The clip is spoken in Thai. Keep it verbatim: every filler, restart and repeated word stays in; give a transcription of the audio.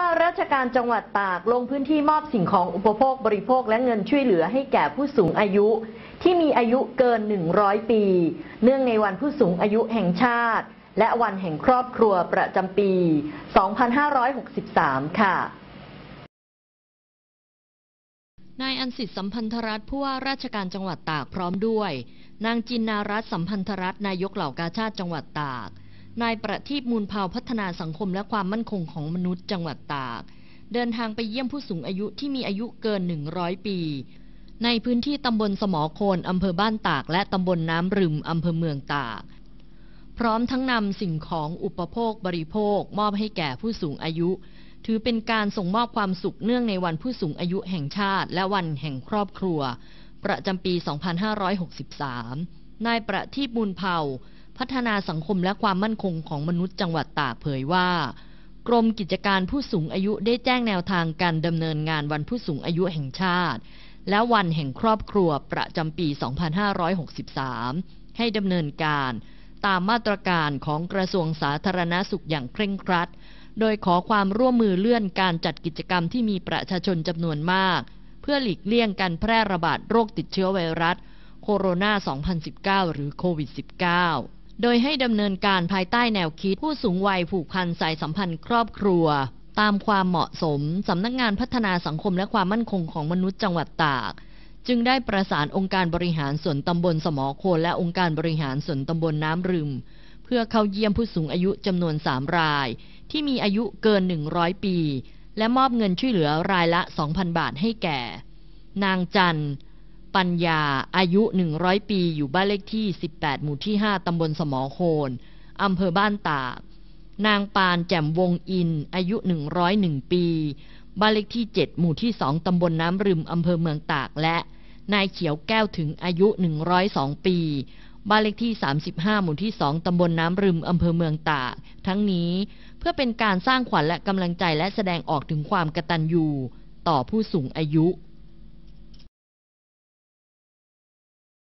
ราชการจังหวัดตากลงพื้นที่มอบสิ่งของอุปโภคบริโภคและเงินช่วยเหลือให้แก่ผู้สูงอายุที่มีอายุเกินหนึ่งร้อยปีเนื่องในวันผู้สูงอายุแห่งชาติและวันแห่งครอบครัวประจำปี สองพันห้าร้อยหกสิบสาม ค่ะนายอันสิทธิ์สัมพันธรัตน์ผู้ว่าราชการจังหวัดตากพร้อมด้วยนางจินนารัตน์สัมพันธรัตน์นายกเหล่ากาชาดจังหวัดตากนายประทีปมูลเผ่าพัฒนาสังคมและความมั่นคงของมนุษย์จังหวัดตากเดินทางไปเยี่ยมผู้สูงอายุที่มีอายุเกินหนึ่งร้อยปีในพื้นที่ตำบลสมอโคนอำเภอบ้านตากและตำบลน้ำรึมอำเภอเมืองตากพร้อมทั้งนำสิ่งของอุปโภคบริโภคมอบให้แก่ผู้สูงอายุถือเป็นการส่งมอบความสุขเนื่องในวันผู้สูงอายุแห่งชาติและวันแห่งครอบครัวประจำปี สองพันห้าร้อยหกสิบสาม นายประทีปมูลเผ่าพัฒนาสังคมและความมั่นคงของมนุษย์จังหวัดตากเผยว่ากรมกิจการผู้สูงอายุได้แจ้งแนวทางการดำเนินงานวันผู้สูงอายุแห่งชาติและวันแห่งครอบครัวประจำปี สองพันห้าร้อยหกสิบสาม ให้ดำเนินการตามมาตรการของกระทรวงสาธารณสุขอย่างเคร่งครัดโดยขอความร่วมมือเลื่อนการจัดกิจกรรมที่มีประชาชนจำนวนมากเพื่อหลีกเลี่ยงการแพร่ระบาดโรคติดเชื้อไวรัสโคโรนา สองพันสิบเก้า หรือโควิด สิบเก้า โดยให้ดำเนินการภายใต้แนวคิดผู้สูงวัยผูกพันสายสัมพันธ์ครอบครัวตามความเหมาะสมสำนักงานพัฒนาสังคมและความมั่นคงของมนุษย์จังหวัดตากจึงได้ประสานองค์การบริหารส่วนตำบลสมอโคนและองค์การบริหารส่วนตำบลน้ำรึมเพื่อเข้าเยี่ยมผู้สูงอายุจำนวนสามรายที่มีอายุเกินหนึ่งร้อยปีและมอบเงินช่วยเหลือรายละ สองพัน บาทให้แก่นางจันปัญญาอายุหนึ่งร้อยปีอยู่บ้านเลขที่สิบแปดหมู่ที่ห้าตำบลสมอโคนอำเภอบ้านตากนางปานแจ่มวงอินอายุหนึ่งร้อยเอ็ดปีบ้านเลขที่เจ็ดหมู่ที่สองตำบลน้ำรึมอำเภอเมืองตากและนายเขียวแก้วถึงอายุหนึ่งร้อยสองปีบ้านเลขที่สามสิบห้าหมู่ที่สองตำบลน้ำรึมอำเภอเมืองตากทั้งนี้เพื่อเป็นการสร้างขวัญและกำลังใจและแสดงออกถึงความกตัญญูต่อผู้สูงอายุ